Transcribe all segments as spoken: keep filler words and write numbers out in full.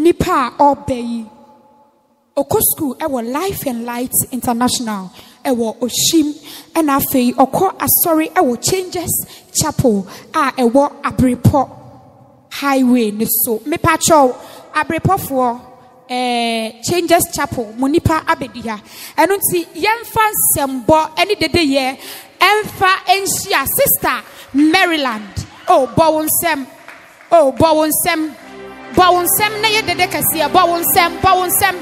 nipa obey oko school ewo Life and Light International ewo Oshim ena afei oko asori ewo Changes Chapel a ewo Abrepo highway ne so me pacho Abrepo for eh Changes Chapel monipa abedia eno nti yemfa sembo eni dede ye emfa enhia sister Maryland oh bowonsem oh bowonsem bowonsem na ye dede kase bowonsem bowonsem.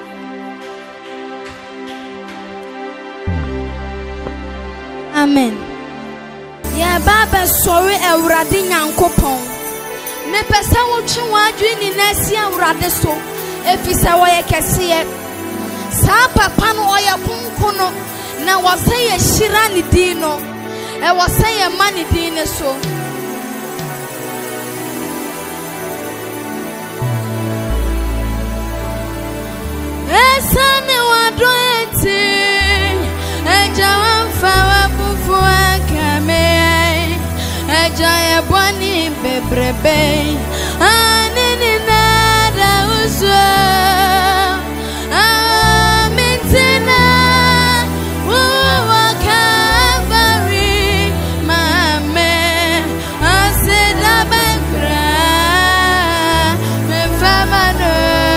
Amen. Ya baba sorry Ewurade Nyankopon. Me pesa wo twe wadwe ni nasi Ewurade so. Efisa wo ye kese ye. Sa papa no oye kunkuno na wo se ye hira ni din no. E wo se ye ma ni din ne so. Esa ne wadro eti. Ejawan fawa bufu akame Ejaya bwani bebrebe Anini nada uso Amintina Uwa kavari Mame Asida bekra Mefamano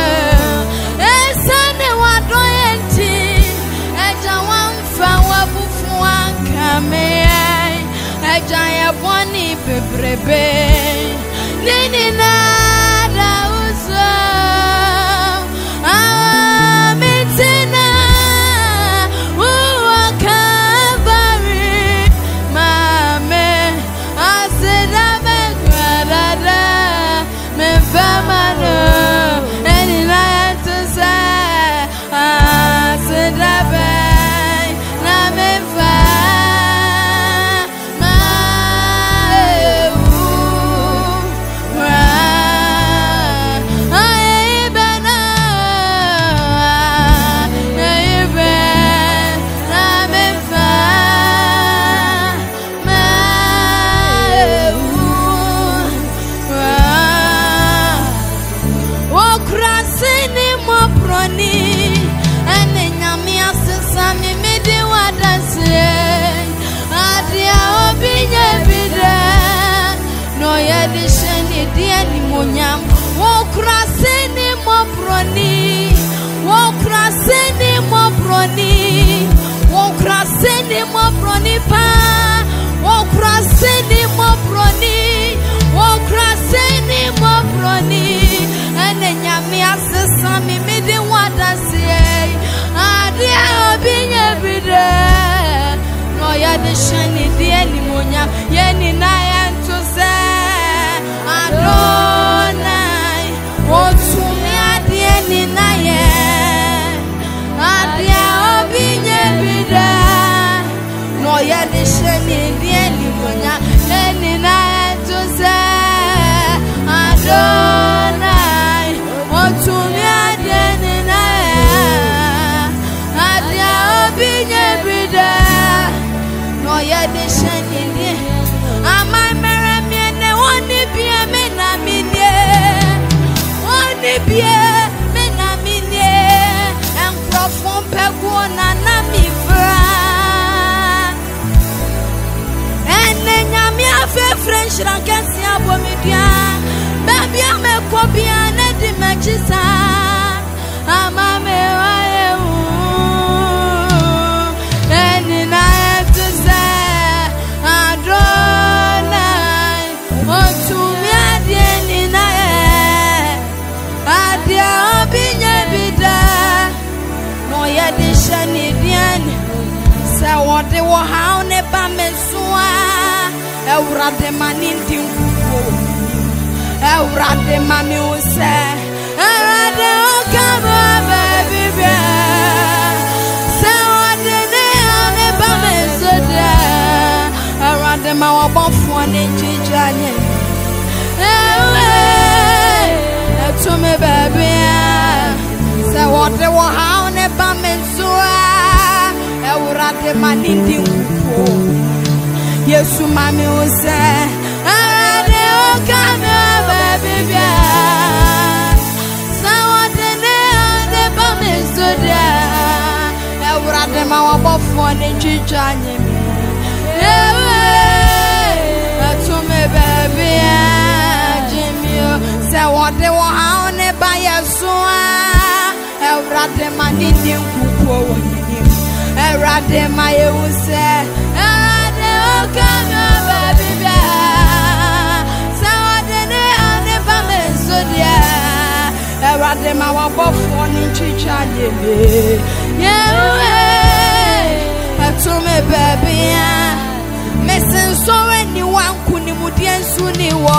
Esane wadoyenti Ejawan fawa bufu akame Ejaya bwani bebrebe Nini nada uso Amintina Uwa kavari Mame Asida bekwadada Mefamano Eni na yantuse Asida bek Na mefa Monyam wo kraseni mo broni wo kraseni mo broni wo kraseni mo broni pa wo kraseni mo broni wo kraseni mo broni ene nyame asesa mi me de wadase ade obinya bide no ya de shani de ni monyam ye ni na ya ntose Adonai, otumi adie ni naye, adie obinye bida, no ya de sheni die ni monya, eni naye tuze. Adonai, otumi adie ni naye, adie obinye bida, no ya de sheni die. Amai Bie me na minie, oni bie me na minie, enkrofon pego na na mi fra. Ene nyami afe French rankesi abomidia, baby ame kobia ne di mechisa, ama me wae u, ene na etuze, Adonai, otumi adie ni nae, adie obinye bida, no ya di shani diani, se wode wo haune ba mesua, Ewurade mani ndi nkuko, Ewurade mami use, Ewurade okama baby bia, se wode ne haune ba mesuda, Ewurade ma wabonfo ne njijanye. Ewe, etume baby, se wode wo haune ba mesua, Ewurade mani ndi nkuko. Yesu mami use, Ewurade okama baby bia, chichanye me ewe atume baby Jimmy se wode wo ha ne ba yesoa ewrade manini nkuko wonini ewrade maye wuse ewrade okana baby bia se wode ne ane ba mesodia ewrade ma wabofo ni chichanye me yewe atume baby mesin so anyone kuni mudien suni wo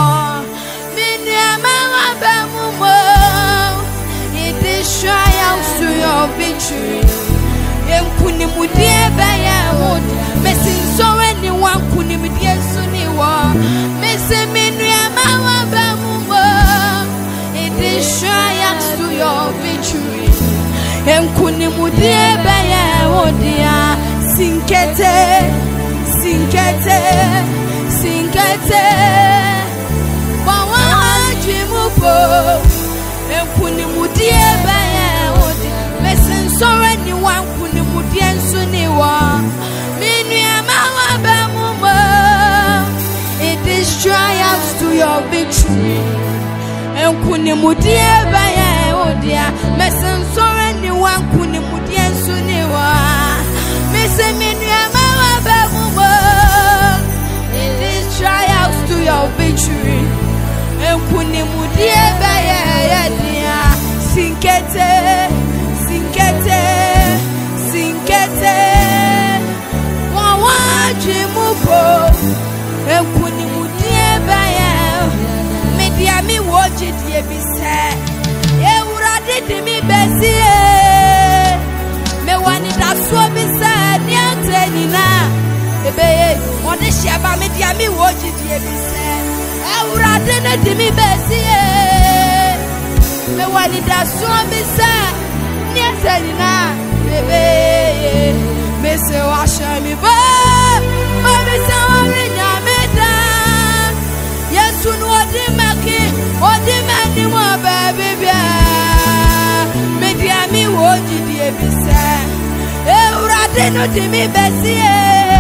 triumph to your victory. Em kuni mudie baya wood. Messin so anyone kuni mudie suni wa. Messin minua mawa bamumo. It is triumph to your victory. Em kuni mudie baya woodia. Sinkete, sinkete, sinkete. Bawa jimupo. Em kuni mudie baya wodi mesin so anyone kuni mudie nsuni wa minua mawa bamumo. It is triumphs to your victory. Em kuni mudie baya wodi mesin so anyone kuni mudie nsuni wa mesin minua mawa bamumo. It is triumphs to your victory. Em kuni mudie baya yadia sinkete sinkete sinkete wawa jimupo em kuni mudie baya media mi woji die bi se e urade de mi besie me wani da so bi se ni antenina ebe woni sheba media mi woji die bi se urade ne dimi besie me wani da so mi sa ni aselina bebe me se wa shami ba o mi se wa rinya me da yesu no odi maki odi mani mo bebe bia me dia mi woji di ebisa e urade no dimi besie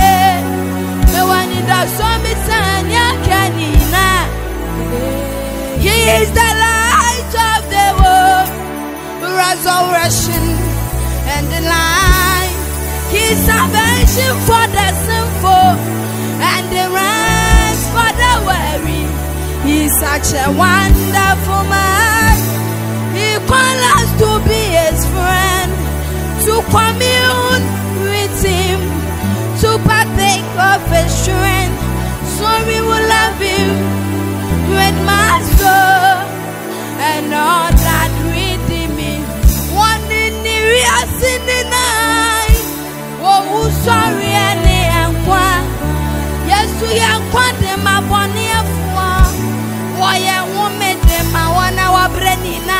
me wani da so mi sa ni akanina. He is the light of the world, resurrection and the light. He is salvation for the sinful and the rest for the weary. He is such a wonderful man. He calls us to be his friend, to commune with him, to partake of his strength. So we will love him with my soul and all that redeeming. One in the real sin in I. Oh, sorry, and the anqua. Yes, to your quantum, my bonny of one. Why I won't make them my one hour brenina.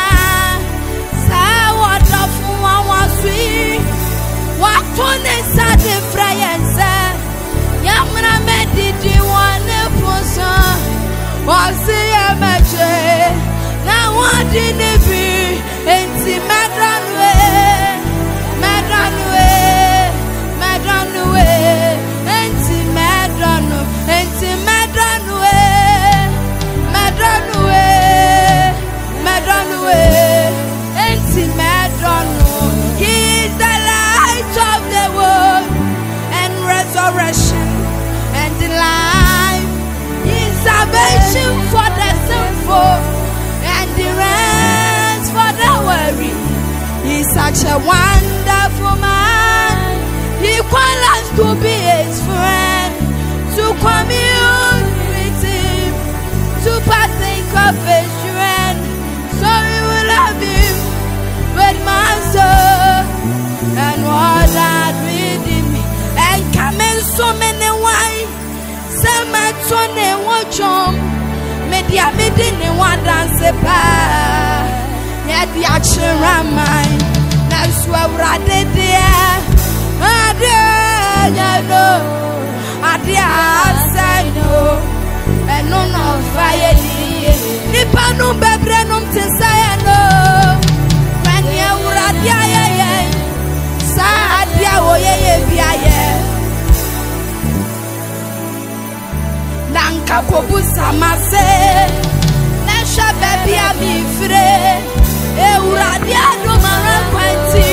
Say what of one was sweet. What one is at the fry and say, Yamna made you one person. Was a match now what did it be? Enti madranwe madranwe madranwe enti madranu enti madranwe madranwe madranwe enti madranu. He is the light of the world and resurrection and the life. Salvation for the sinful and the rest for the weary. He's such a wonderful man. He calls us to be his friend, to commune with him, to partake of his strength. So we will love him with my soul and all that within me. And come in so many ways. Sama tone wochom media medine wa dance pa ya dia chira mai na suawrade dia ade ya no ade asano eno no fire di ni panu bebre no mtesa ya no kwani urade ya ye sa ade wo ye ye bia ye Samase, Nasha baby ami fre, e uradia do mara kwanti.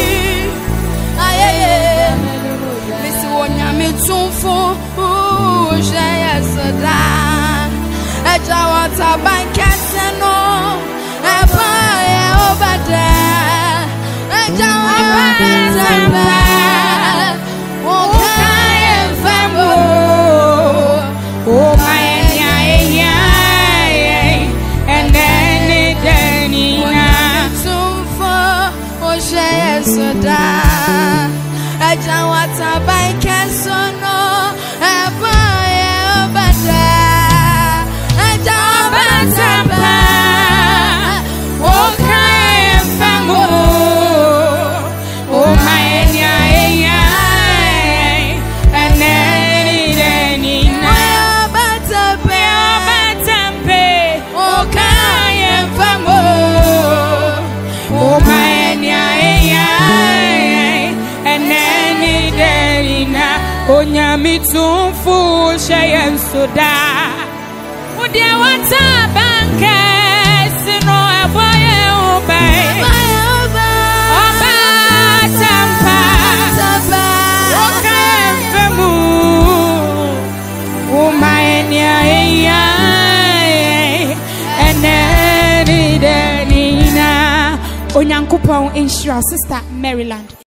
Aye, Missy wonya me tumfo, oh jaya sada. E jawata bankese no, e pa e obade. E jawata ba, o kaye famo, o my. Soda, I don't want to buy Casono, I buy a bada, I don't want to buy, oh, kind famo, oh, my, and then I better pay, oh, kind famo, oh, my. Onyami tumfu shayen soda. Udia wata banke sino aboye obay. Oba tampa. Oka femu. Umayenya eya. Eneni denina. Onyankopon insure Sister Maryland.